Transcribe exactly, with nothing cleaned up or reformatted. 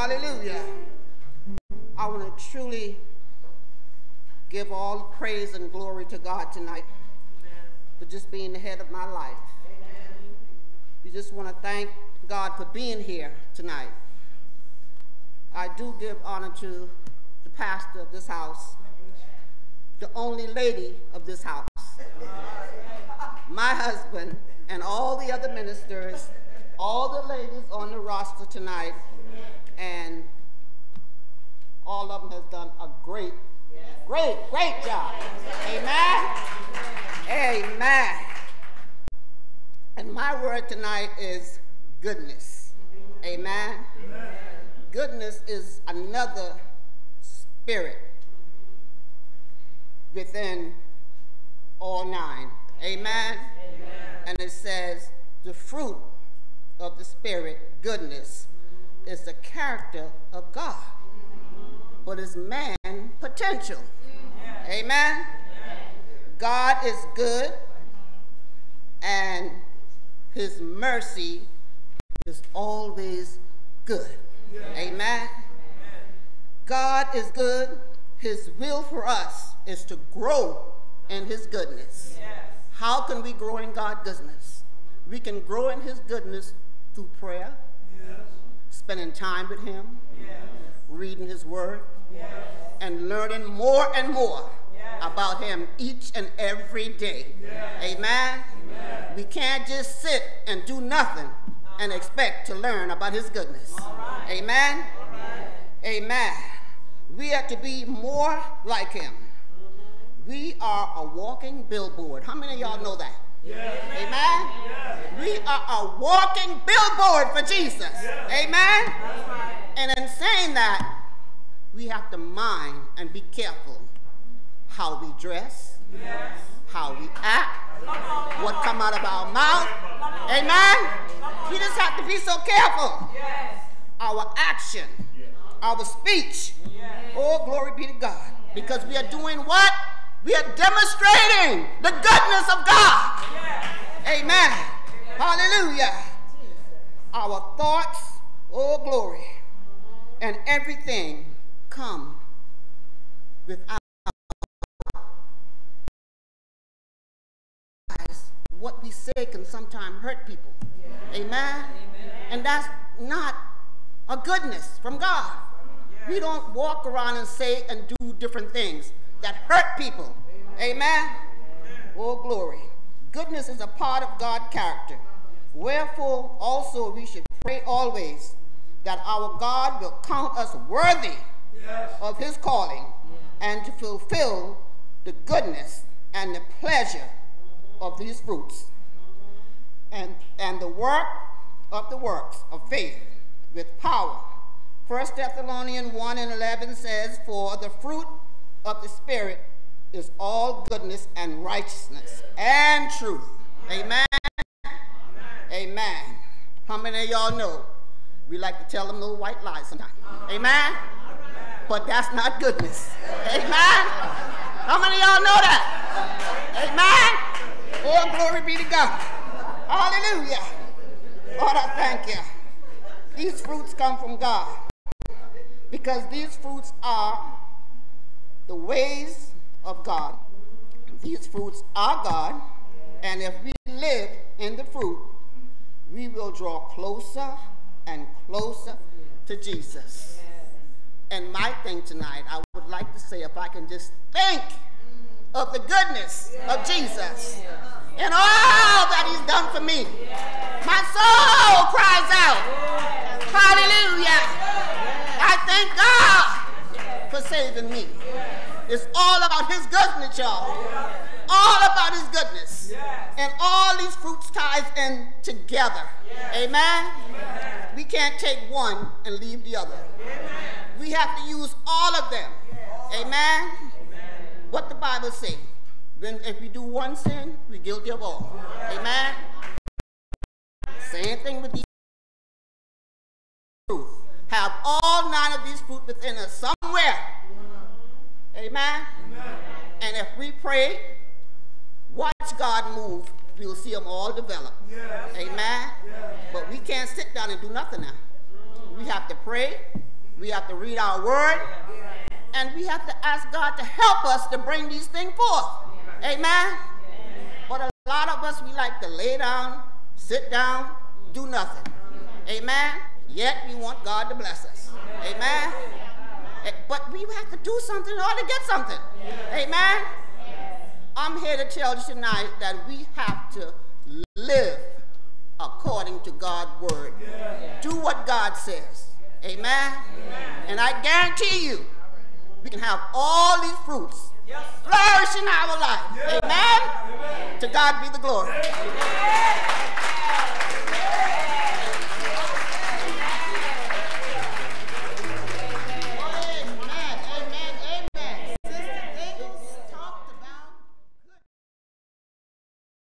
Hallelujah. I want to truly give all praise and glory to God tonight for just being the head of my life. We just want to thank God for being here tonight. I do give honor to the pastor of this house, the only lady of this house, my husband, and all the other ministers, all the ladies on the roster tonight, and all of them has done a great, great, great job. Amen. Amen. And my word tonight is goodness. Amen. Amen. Goodness is another spirit within all nine. Amen. Amen. And it says the fruit of the Spirit, goodness, is the character of God, but is man potential. Amen. God is good, and his mercy is always good. Amen. God is good. His will for us is to grow in his goodness. How can we grow in God's goodness? We can grow in his goodness through prayer, yes. spending time with him, yes. reading his word, yes. and learning more and more yes. about him each and every day. Yes. Amen? Amen? We can't just sit and do nothing uh-huh. and expect to learn about his goodness. Right. Amen? Right. Amen. We have to be more like him. Mm-hmm. We are a walking billboard. How many of y'all know that? Yes. Amen? Yes. We are a walking billboard for Jesus. Yes. Amen? Right. And in saying that, we have to mind and be careful how we dress, yes. how we act, what come out of our mouth. Amen? We just have to be so careful. Yes. Our action, yes. our speech. Yes. Oh, glory be to God. Because we are doing what? We are demonstrating the goodness of God. Yes. Amen. Yes. Hallelujah. Our thoughts, oh glory, and everything come without what we say can sometimes hurt people. Yes. Amen. Amen. And that's not a goodness from God. Yes. We don't walk around and say and do different things that hurt people. Amen. Amen. Oh, glory. Goodness is a part of God's character. Wherefore, also we should pray always that our God will count us worthy yes. of his calling yes. and to fulfill the goodness and the pleasure mm-hmm. of these fruits mm-hmm. and, and the work of the works of faith with power. First Thessalonians one and eleven says, for the fruit of the Spirit is all goodness and righteousness and truth. Amen. Amen. Amen. How many of y'all know we like to tell them little white lies sometimes? Amen. But that's not goodness. Amen. How many of y'all know that? Amen. Oh, glory be to God. Hallelujah. Lord, I thank you. These fruits come from God because these fruits are the ways of God. These fruits are God, and if we live in the fruit, we will draw closer and closer to Jesus. And my thing tonight, I would like to say, if I can just think of the goodness of Jesus and all that he's done for me, my soul cries out, hallelujah. I thank God for saving me. It's all about his goodness, y'all. All about his goodness. And all these fruits ties in together. Amen? We can't take one and leave the other. We have to use all of them. Amen? What the Bible says. When, if we do one sin, we're guilty of all. Amen? Same thing with these fruit. Have all nine of these fruit within us somewhere. Amen? Amen? And if we pray, watch God move, we'll see them all develop. Yes. Amen? Yes. But we can't sit down and do nothing now. We have to pray, We have to read our word. And we have to ask God to help us to bring these things forth. Amen? But a lot of us, we like to lay down, sit down, do nothing. Amen? Yet we want God to bless us. Amen? But we have to do something in order to get something. Amen? I'm here to tell you tonight that we have to live according to God's word. Do what God says. Amen? And I guarantee you, we can have all these fruits flourish in our life. Amen? To God be the glory.